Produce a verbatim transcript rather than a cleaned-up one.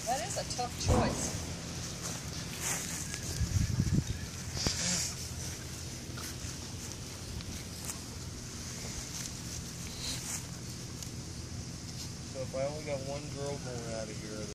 That is a tough choice. So if I only got one girl going out of here,